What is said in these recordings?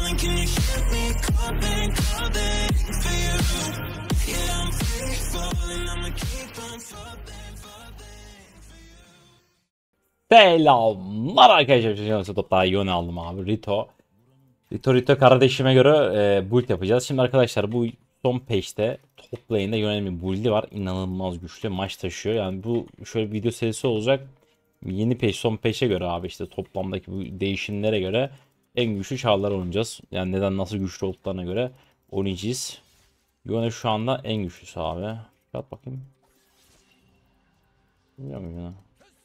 calling, can you hear me calling, calling for you? Yeah, I'm free falling, I'ma keep on falling, falling for you. Selamlar arkadaşlar. Daha Yone aldım abi. Rito kardeşime göre build yapacağız. Şimdi arkadaşlar bu son patch'te top lane'de Yone'nin bir build'i var. İnanılmaz güçlü. Maç taşıyor. Yani bu şöyle bir video serisi olacak. Yeni patch son patch'e göre abi işte toplamdaki bu değişimlere göre en güçlü çarlar oynayacağız. Yani neden nasıl güçlü olduklarına göre oynayacağız. Yone şu anda en güçlüsü abi. At bakayım. Bilmiyorum ya.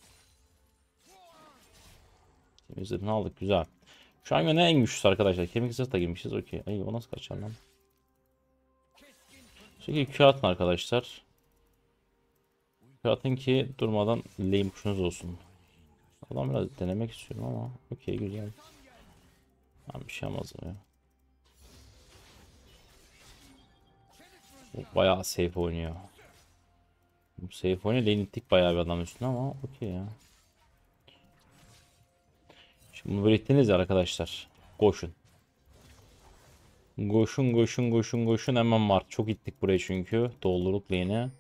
Temizlerini aldık güzel. Şu an yine en güçlüsü arkadaşlar. Kemik zırh da girmişiz. Okey. Ay o nasıl kaçar lan? Çünkü Q atın arkadaşlar. Q atın ki durmadan lane push'unuz olsun. Adam biraz denemek istiyorum ama. Okey güzel. Ben bir şey olmaz ya. Bayağı safe oynuyor. Bu safe oynuyor. Lane ittik bayağı bir adam üstüne ama okey ya. Şimdi bunu böyle ittiniz ya arkadaşlar. Koşun. Koşun koşun koşun koşun hemen var. Çok ittik buraya çünkü. Doldurduk lane'i.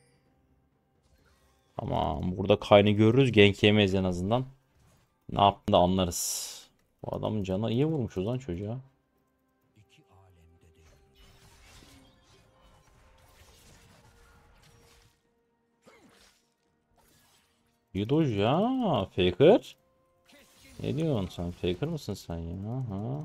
Tamam burada Kayn'ı görürüz. Gank yemeyiz en azından. Ne yaptığını da anlarız. Bu adamın canına iyi vurmuşuz lan çocuğa. İyi doj ya. Faker. Ne diyorsun sen? Faker mısın sen ya? Ha?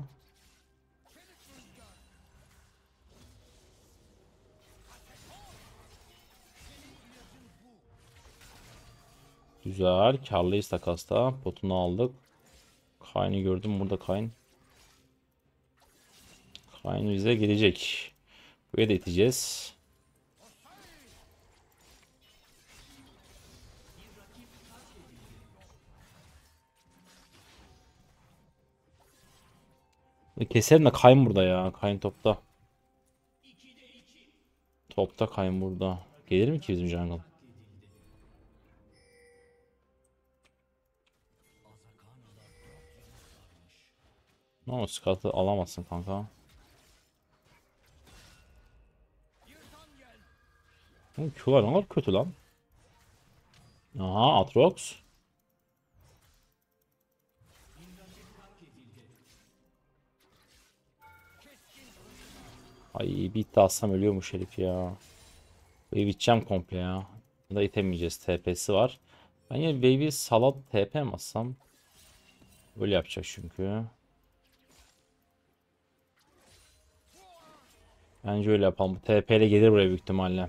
Güzel. Karlıyız takasta. Potunu aldık. Kayn'ı gördüm. Burada Kayn. Kayn bize gelecek. Buraya da iteceğiz. Keselim de Kayn burada ya. Kayn topta. Topta Kayn burada. Gelir mi ki bizim jungle? No, Scott'ı alamazsın kanka. Q'lar ne kadar kötü lan. Aha Atrox. Ay bir hit alsam ölüyormuş herif ya. Wave içeceğim komple ya. Da itemeyeceğiz. TP'si var. Ben yine Wave'i salat TP mi atsam? Öyle yapacak çünkü. Bence öyle yapalım. Bu TP ile gelir buraya büyük ihtimalle.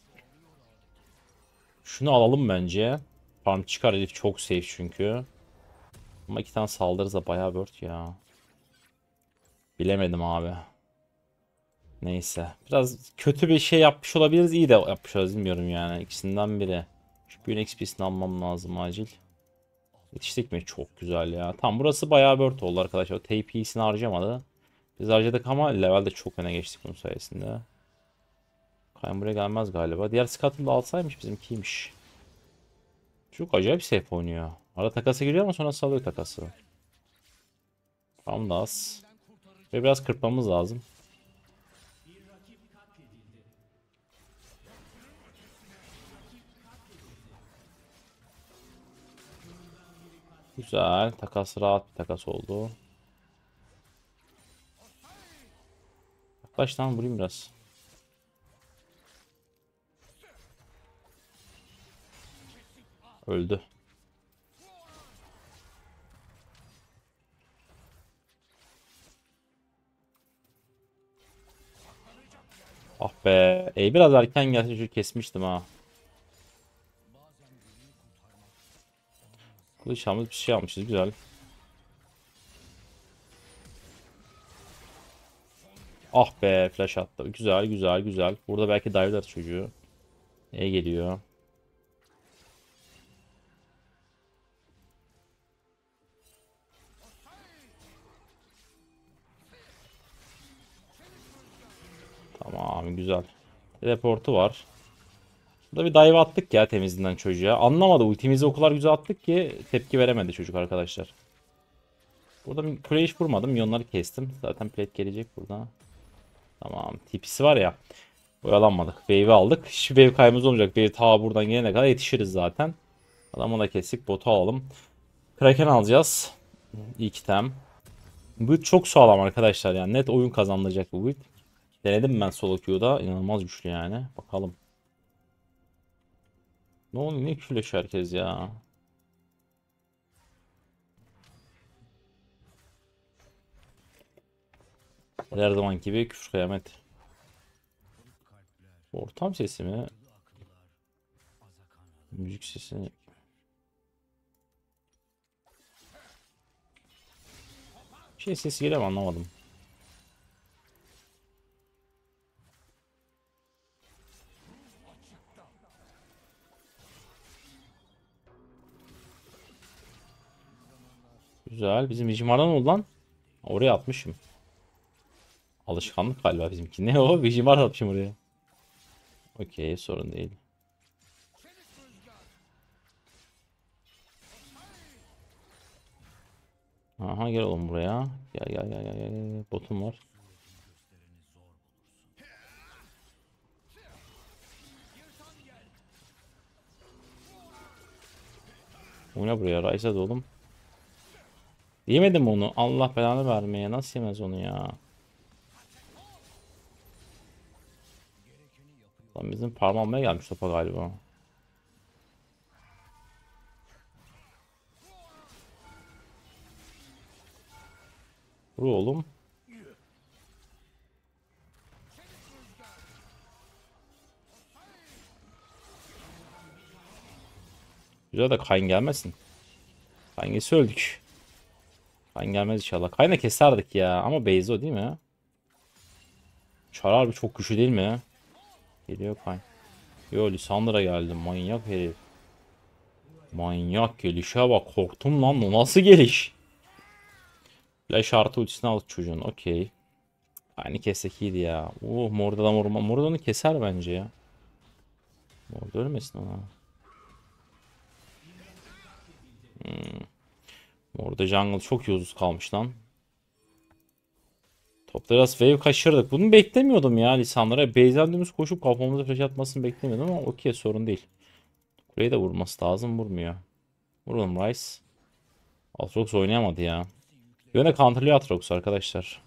Şunu alalım bence. Farm çıkar herif çok safe çünkü. Ama iki tane saldırırız da bayağı bird ya. Bilemedim abi. Neyse. Biraz kötü bir şey yapmış olabiliriz. İyi de yapmış olabiliriz. Bilmiyorum yani. İkisinden biri. Şu büyün XP'sini almam lazım acil. Yetiştik mi? Çok güzel ya. Tam burası bayağı bird oldu arkadaşlar. TP'sini harcamadı. Biz harcadık ama levelde çok öne geçtik bunun sayesinde. Kayn buraya gelmez galiba. Diğer Scott'ı da alsaymış bizimkiymiş. Çok acayip safe oynuyor. Arada takasa giriyor ama sonra salıyor takası. Tam da az. Ve biraz kırpmamız lazım. Güzel. Takas rahat bir takas oldu. Yaklaş lan vurayım biraz. Öldü. Ah be. Biraz erken gelse şu kesmiştim ha. Kılıç almış bir şey almışız güzel. Ah be flash attı. Güzel güzel güzel. Burada belki dive'lar çocuğu. Neye geliyor? Tamam güzel. Reportu var. Burada bir dive attık ya temizinden çocuğa. Anlamadı ultimizi o kadar güzel attık ki tepki veremedi çocuk arkadaşlar. Burada bir kuleye hiç vurmadım. Milyonları kestim. Zaten plate gelecek burada. Tamam. TP'si var ya. Oyalanmadık. Wave'i aldık. Hiçbir wave kaybımız olmayacak. Wave ta buradan gelene kadar yetişiriz zaten. Adamı da kestik. Botu alalım. Kraken alacağız. İlk item. Bu build çok sağlam arkadaşlar yani. Net oyun kazandıracak bu build. Denedim ben solo queue'da. İnanılmaz güçlü yani. Bakalım. Ne oluyor? Ne küfürleş herkes ya. Her zaman gibi küfür kıyamet. Ortam sesi mi? Müzik sesi. Şey sesi geliyor mu anlamadım. Güzel. Bizim Vijimar'dan oldu lan. Oraya atmışım. Alışkanlık galiba bizimki. Ne o? Vijimar atmışım oraya. Okey, sorun değil. Aha, gel oğlum buraya. Gel gel gel gel gel. Botum var. Bu ne buraya? Ryze'a da oğlum. Yemedim onu. Allah belanı vermeye. Nasıl yemez onu ya? Lan bizim parmağı almaya gelmiş topa galiba. Vur oğlum. Güzel de Kayn gelmesin. Hangisi öldük? Kayn gelmez inşallah. Kayn'ı keserdik ya. Ama base o değil mi? Çar harbi çok güçlü değil mi? Geliyor Kayn. Yo, Lissandra geldi. Manyak herif. Manyak gelişe bak. Korktum lan. O nasıl geliş? Flash artı ultisini aldı çocuğun. Okey. Aynı kessek iyiydi ya. Morda vurma. Morda onu keser bence ya. Morda ölmesin ona. Morda jungle çok yolsuz kalmış lan. Topta biraz wave kaçırdık. Bunu beklemiyordum ya Lisandra'ya. Base'den dümdüz koşup kafamıza flash atmasını beklemiyordum ama okey, sorun değil. Kuleyi de vurması lazım, vurmuyor. Vuralım Rice. Aatrox oynayamadı ya. Yine counterlıyor Aatrox arkadaşlar.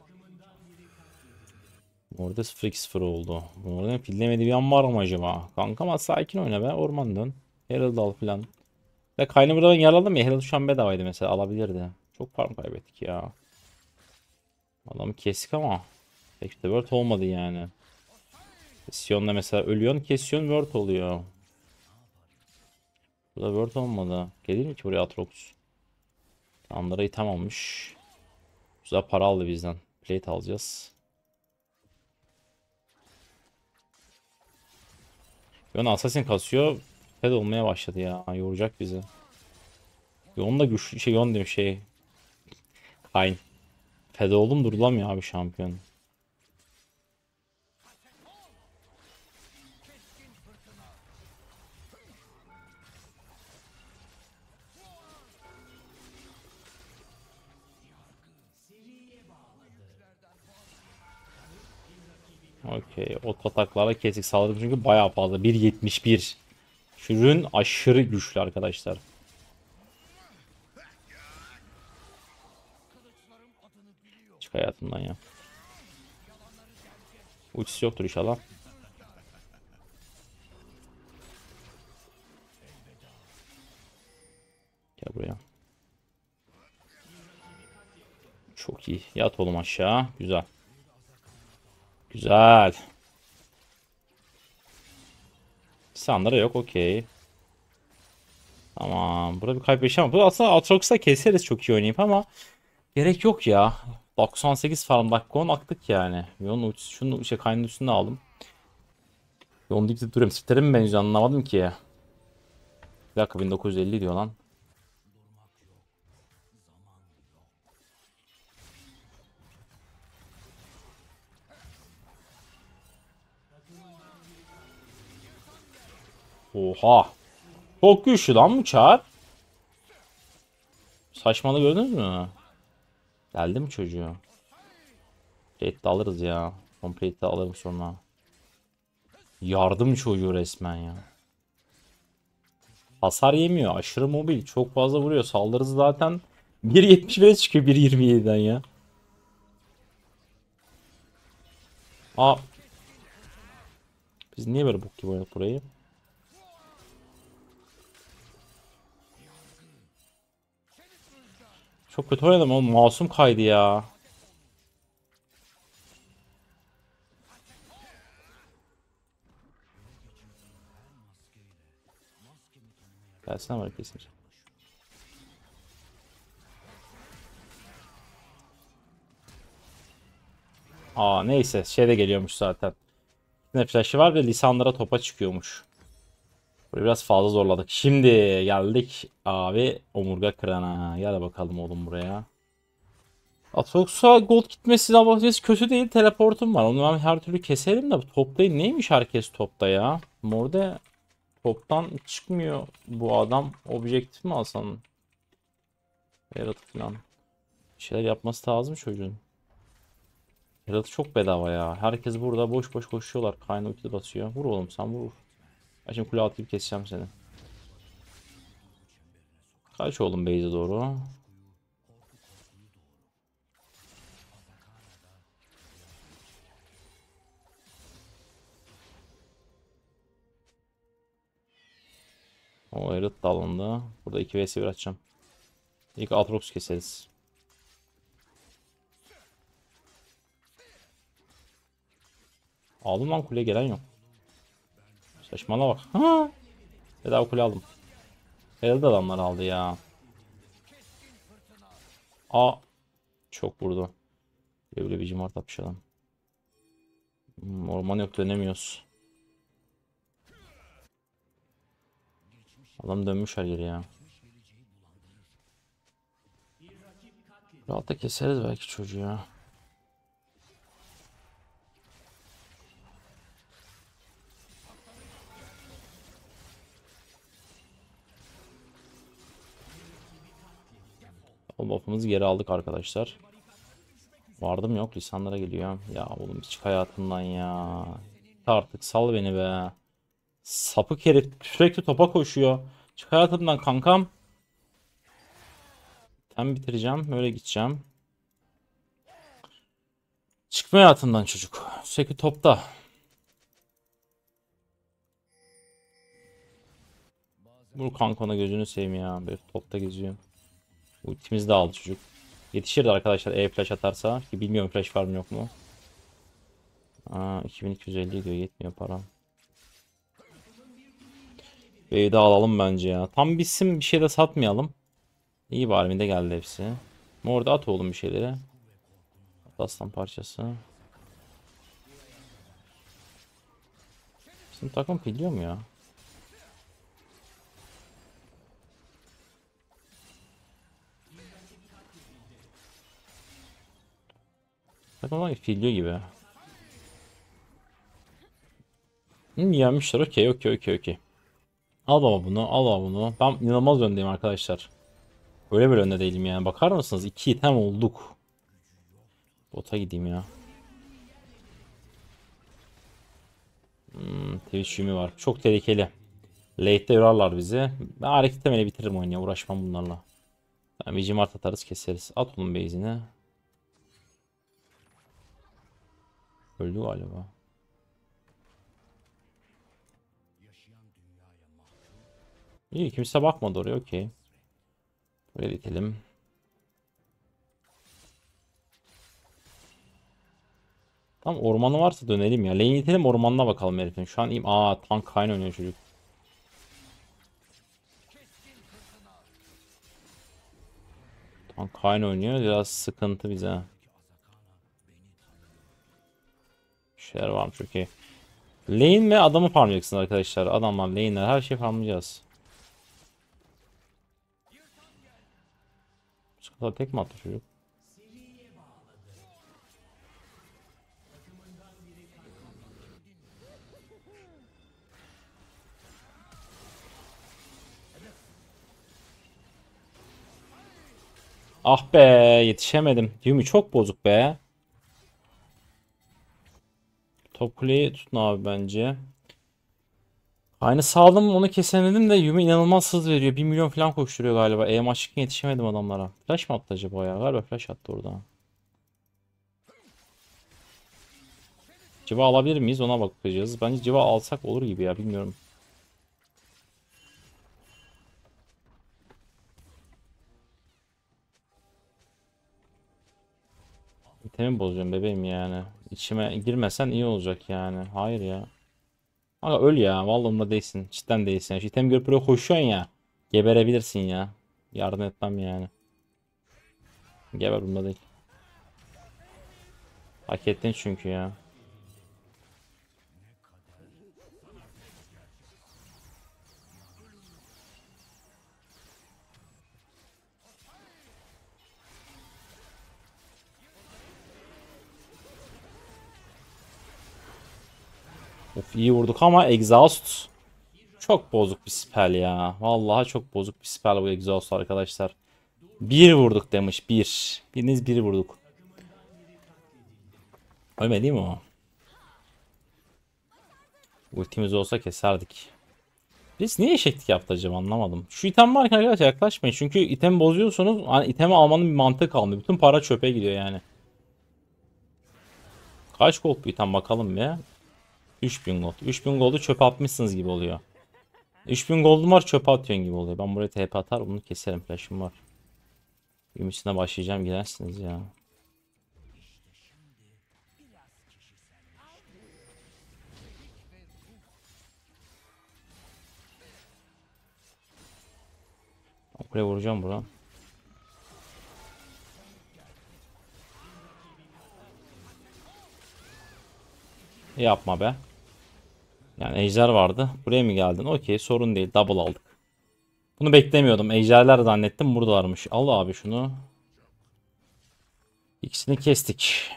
Orada 0-2-0 oldu. Orada fillemediği bir an var mı acaba? Kankam sakin oyna be, orman dön. Herald al falan. Ve Kayn'ı buradan yaraladım ya. Herald şu an bedavaydı mesela, alabilirdi. Çok farm kaybettik ya. Adamı kestik ama pek de word olmadı yani. Sion'da mesela ölüyorsun, kesiyorsun, word oluyor. Burada word olmadı. Gelir mi ki buraya Aatrox? Andara item almış. Güzel para aldı bizden. Plate alacağız. Yon assassin kasıyor. Fed olmaya başladı ya. Yoracak bizi. Yon da güçlü şey, Yon demiş şey. Kayn. Fed oldum, durulamıyor abi şampiyon. Okey. O ataklarla kesik saldırdım çünkü bayağı fazla. 1.71. Şürün aşırı güçlü arkadaşlar. Çık hayatımdan ya. Ultisi yoktur inşallah. Gel buraya. Çok iyi. Yat oğlum aşağı. Güzel. Güzel. Sandra yok, okey. Tamam. Burada bir kayıp ama bu aslında Aatrox'ta keseriz çok iyi oynayıp ama gerek yok ya. 98 farm dakika 10 aktık yani. Yon ultisi şunu şey kaynın üstünde aldım. Yon dikti duruyorum. Sipterim mi ben anlamadım ki. Bir dakika, 1950 diyor lan. Oha. Çok güçlü lan bu çar. Saçmalığı gördünüz mü? Geldi mi çocuğu? Plate de alırız ya. Complete de alırım sonra. Yardım çocuğu resmen ya. Hasar yemiyor. Aşırı mobil. Çok fazla vuruyor. Saldırısı zaten 1.75 çıkıyor 1.27'den ya. Aa. Biz niye böyle bok gibi oynadık burayı? Çok kötü oynadım oğlum. Masum kaydı ya. Gelsene var kesin. Aa neyse. Şey de geliyormuş zaten. Ne flash'ı var ve lisanlara topa çıkıyormuş. Burayı biraz fazla zorladık. Şimdi geldik abi omurga kırana. Gel bakalım oğlum buraya. Atox'a gold gitmesi avantajı kötü değil. Teleportum var. Onu ben her türlü keserim de toptayı neymiş herkes topta ya? Morde toptan çıkmıyor bu adam. Objektif mi alsan? Yaratık falan. Bir şeyler yapması lazım çocuğun. Yaratık çok bedava ya. Herkes burada boş boş koşuyorlar. Kayna ulti basıyor. Vur oğlum sen vur. Ben şimdi kule atlayıp keseceğim seni. Kaç oğlum base'e doğru. O Herald da alındı. Burada 2 vs 1 açacağım. İlk Aatrox keseriz. Aldım lan kuleye gelen yok. Saçmala bak. Ha! Bedava kule aldım. Herald adamlar aldı ya. Aa. Çok vurdu. Böyle bir cimart atmış adam. Orman yok dönemiyoruz. Adam dönmüş her yere ya. Rahat da keseriz belki çocuğu ya. O buff'ımızı geri aldık arkadaşlar. Vardım yok lisanlara geliyor. Ya oğlum çık hayatımdan ya. Artık sal beni be. Sapık herif sürekli topa koşuyor. Çık hayatımdan kankam. Ben bitireceğim. Öyle gideceğim. Çıkma hayatımdan çocuk. Sürekli topta. Vur kankana gözünü seveyim ya. Böyle topta geziyor. Ultimizi de aldı çocuk. Yetişirdi arkadaşlar E-flash atarsa. Ki bilmiyorum flash var mı yok mu. Aa 2250 diyor yetmiyor param. B'yi de alalım bence ya. Tam bitsin bir şey de satmayalım. İyi bari mi de geldi hepsi. Orada at oğlum bir şeyleri. At aslan parçası. Bizim takım pilliyor mu ya? Takım var filliyor gibi. Yenmişler okey okey okey okey. Al baba bunu al baba bunu. Ben inanılmaz öndeyim arkadaşlar. Öyle böyle önde değilim yani. Bakar mısınız? 2 item olduk. Bota gideyim ya. Twitch yumi var. Çok tehlikeli. Late'de yorarlar bizi. Ben hareket temeli bitiririm oyunu ya. Uğraşmam bunlarla. Ben bir cimart atarız keseriz. At onun base'ini. Öldü galiba. İyi kimse bakmadı oraya okey. Buraya dikelim. Tam ormanı varsa dönelim ya. Lane itelim ormanına bakalım herifin. Şu an iyiyim. Aa tank kayn oynuyor çocuk. Tank kayn oynuyor. Biraz sıkıntı bize. Bir şeyler varmış okey. Lane ve adamı farmlayacaksınız arkadaşlar. Adamlar lane'ler her şeyi farmlayacağız. Sıkıntı tek mi attı çocuk? Ah be, yetişemedim. Yumi çok bozuk be. Top kuleyi tutun abi bence. Aynı sağladım, onu kesemedim de Yumi inanılmaz hız veriyor. 1 milyon falan koşturuyor galiba. Açıkken yetişemedim adamlara. Flash mı attı acaba ya? Galiba flash attı orada. Civa alabilir miyiz? Ona bakacağız. Bence civa alsak olur gibi ya, bilmiyorum. İtemi bozacağım bebeğim yani. İçime girmesen iyi olacak yani. Hayır ya. Aga öl ya. Vallahi umurumda değilsin. Cidden değilsin. Şu item görüp buraya koşuyorsun ya. Geberebilirsin ya. Yardım etmem yani. Geber, bunda değil. Hak ettin çünkü ya. Of, iyi vurduk ama Exhaust çok bozuk bir spell ya. Vallahi çok bozuk bir spell bu Exhaust arkadaşlar. Bir vurduk demiş. Bir. Biriniz biri vurduk. Ölmedi değil mi o? Ultimiz olsa keserdik. Biz niye eşeklik yaptı acaba, anlamadım. Şu item varken arkadaşlar yaklaşmayın. Çünkü item bozuyorsunuz. Hani itemi almanın bir mantığı kalmıyor. Bütün para çöpe gidiyor yani. Kaç gold bu item bakalım bir. 3000 gold. 3000 gold'u çöpe atmışsınız gibi oluyor. 3000 gold'um var, çöpe atıyorsun gibi oluyor. Ben buraya TP atar bunu keserim. Flash'ım var. Ümitine başlayacağım, girersiniz ya. Buraya vuracağım bura. Yapma be. Yani ejder vardı. Buraya mı geldin? Okey, sorun değil. Double aldık. Bunu beklemiyordum. Ejderler zannettim. Buradalarmış. Al abi şunu. İkisini kestik.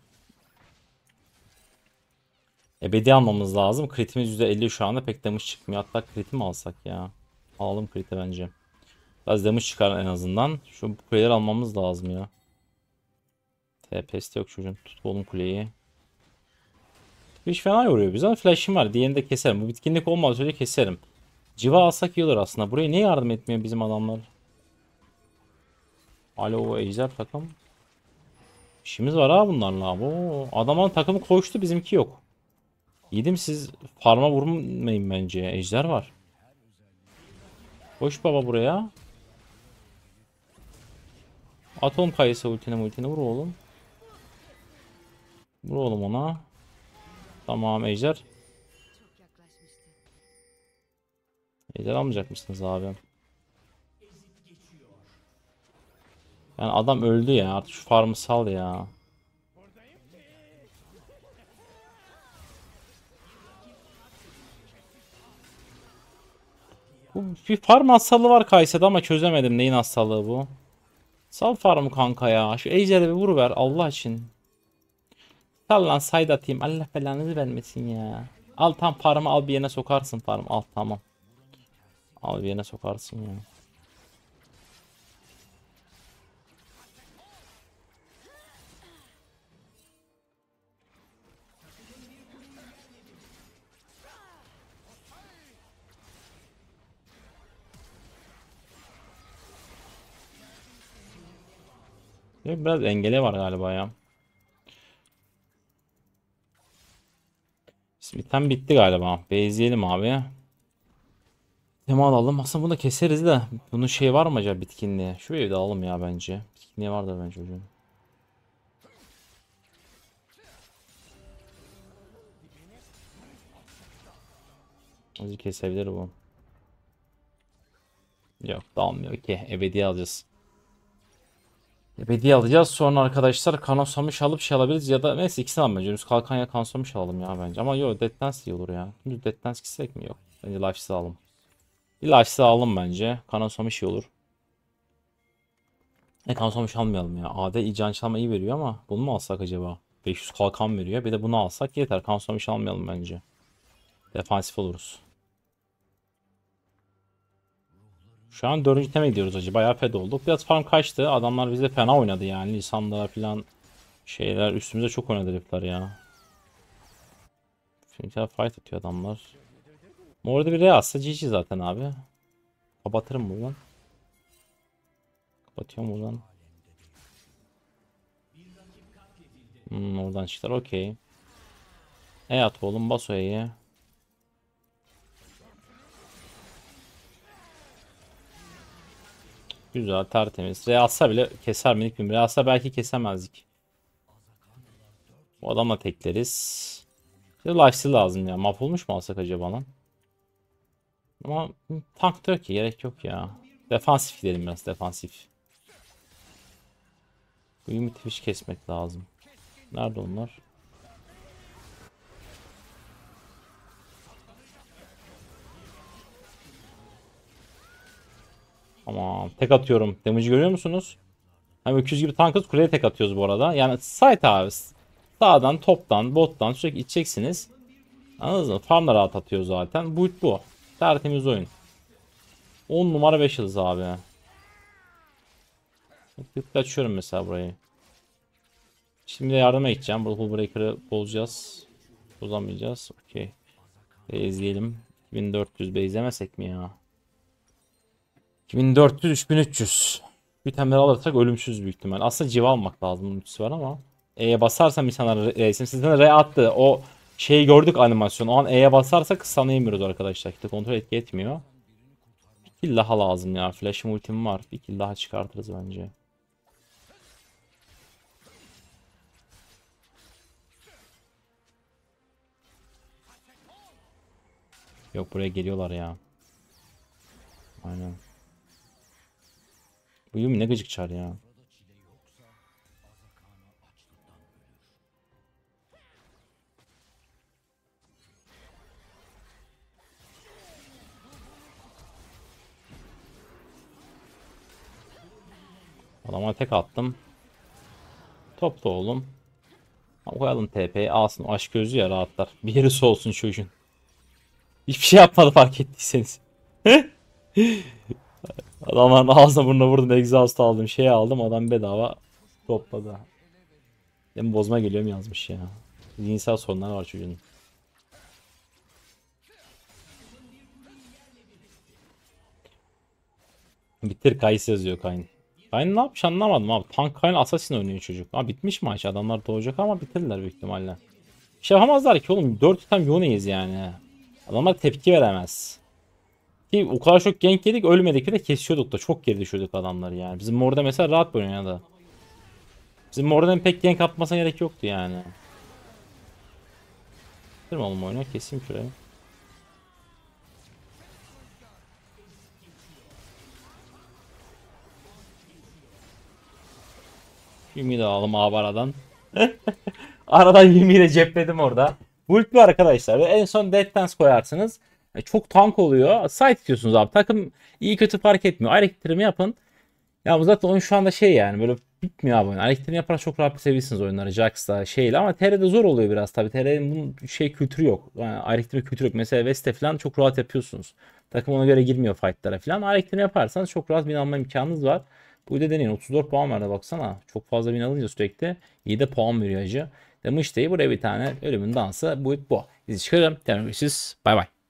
Ebedi almamız lazım. Kritimiz %50 şu anda. Pek damage çıkmıyor. Hatta kriti mi alsak ya? Alalım kriti bence. Biraz damage çıkar en azından. Şu kuleleri almamız lazım ya. TP'si yok çocuğun. Tut oğlum kuleyi. Hiç fena yoruyor bize ama flash'im var. Diğerini de keserim. Bu bitkinlik olmadığı sürece keserim. Civa alsak iyi olur aslında. Buraya niye yardım etmiyor bizim adamlar? Alo ejder takım. İşimiz var ha bunlarla. Oo, adamın takımı koştu, bizimki yok. Yedim, siz farma vurmayın bence. Ejder var. Koş baba buraya. At oğlum Kayısı ultini vur oğlum. Vur oğlum ona. Tamam ejder. Ejder almayacak mısınız abi? Yani adam öldü ya. Artık şu farmı sal ya. Bu bir farm hastalığı var Kayse'de ama çözemedim neyin hastalığı bu. Sal farmı kanka ya. Şu ejder'e bir vuruver Allah için. Sal lan, side atayım. Allah belanızı vermesin ya. Al tam farmı, al bir yerine sokarsın farmı. Al tamam. Al bir yerine sokarsın ya. Biraz engele var galiba ya. Smith'ten bitti galiba. Base'leyelim abi. Tema alalım. Aslında bunu da keseriz de. Bunun şey var mı acaba, bitkinliği? Şu evde alalım ya bence. Bitkinliği vardır bence çocuğun. Bizi kesebilir bu. Yok dalmıyor ki. Ebedi alacağız. Ebedi alacağız. Sonra arkadaşlar Kanosamış alıp şey alabiliriz ya da neyse ikisini alalım bence. Önümüz kalkan ya Kanosamış alalım ya bence. Ama yok, Death Dance iyi olur ya. Şimdi Death Dance gitsek mi? Yok. Bence Lifesteal alalım. Bir Lifesteal alalım bence. Kanosamış iyi olur. Kanosamış almayalım ya. AD iyi can çalma iyi veriyor ama bunu mu alsak acaba? 500 kalkan veriyor. Bir de bunu alsak yeter. Kanosamış almayalım bence. Defansif oluruz. Şu an 4. teme gidiyoruz acı. Bayağı fed olduk. Biraz farm kaçtı. Adamlar bize fena oynadı yani. Lisanlar falan şeyler üstümüze çok oynadı herifler ya. Şimdi fight atıyor adamlar. Orada bir Reas'a GG zaten abi. Kapatırım buradan. Kapatıyorum buradan. Oradan çıktılar okey. At oğlum bas o E'ye. Güzel tertemiz. Reas'a bile keser miydik bilmiyorum. Reas'a belki kesemezdik. Bu adamla tekleriz. Bir lifesteal lazım ya. Mahvolmuş mu alsak acaba lan? Ama tank da yok ki. Gerek yok ya. Defansif gidelim biraz. Defansif. Bu ümit fiş kesmek lazım. Nerede onlar? Tamam. Tek atıyorum. Damage'ı görüyor musunuz? Hem öküz gibi tankız kuleye tek atıyoruz bu arada. Yani site abi. Sağdan, toptan, bottan sürekli içeceksiniz. Anladınız mı? Farm da rahat atıyor zaten. Bu. Tertemiz oyun. 10 numara 5 yıldız abi. Tıkla açıyorum mesela burayı. Şimdi yardıma gideceğim. Rule Breaker'ı bozacağız. Bozamayacağız. Okey. İzleyelim. 2400 izlemesek mi ya? 2400 3300. Bir tane alırsak ölümsüz büyük ihtimal. Aslında civa almak lazım. Bunun ultisi var ama. E'ye basarsam insanlar resim sizden R attı. O şeyi gördük animasyon. O an E'ye basarsak sanayamıyoruz arkadaşlar. İşte kontrol etki etmiyor. Bir kill daha lazım ya. Flash'ım ultim var. Bir kill daha çıkartırız bence. Yok buraya geliyorlar ya. Aynen. Bu Yumi ne gıcık çar ya. Adama tek attım. Topla oğlum. Koyalım TP'yi alsın. O aşk gözü ya rahatlar. Bir yeri soğusun çocuğun. Hiçbir şey yapmadı fark ettiyseniz. Adamların ağzına burnuna vurdum. Exhaust aldım. Şey aldım. Adam bedava topladı. Hem bozma geliyorum yazmış ya. Zihinsel sorunlar var çocuğun. Bitir Kayısı yazıyor Kayn. Kayn ne yapmış anlamadım abi. Tank Kayn Assassin oynuyor çocuk. Abi bitmiş maç. Adamlar doğacak ama bitirdiler büyük ihtimalle. Bir şey yapamazlar ki oğlum. 4 item Yone'yiz yani. Adamlar tepki veremez. Ki o kadar çok gank yedik ölmedik bir de kesiyorduk da çok geri düşüyorduk adamları yani. Bizim orada mesela rahat bir oynadı. Bizim oradan pek gank atmasına gerek yoktu yani. Bitirme oğlum oyunu keseyim şurayı. Yumi'yi de alalım abi aradan. Aradan Yumi'yi de cepledim orada. Ult var arkadaşlar. Ve en son Death Dance koyarsınız. Çok tank oluyor. Side diyorsunuz abi. Takım iyi kötü fark etmiyor. Ayrıktırımı yapın. Ya bu zaten oyun şu anda şey yani böyle bitmiyor abi oyun. Ayrıktırımı yaparak çok rahat seviyorsunuz oyunları. Jax'da şeyle ama TR'de zor oluyor biraz tabii. TR'nin bunun şey kültürü yok. Yani ayrıktırma kültürü yok. Mesela West'te falan çok rahat yapıyorsunuz. Takım ona göre girmiyor fight'lara falan. Ayrıktırımı yaparsanız çok rahat win alma imkanınız var. Bu da deneyin. 34 puan verdi baksana. Çok fazla win alınca sürekli iyi de puan veriyor acı. Demişti buraya bir tane ölümün dansı bu. Bizi çıkarım. Görüşürüz. Bay bay.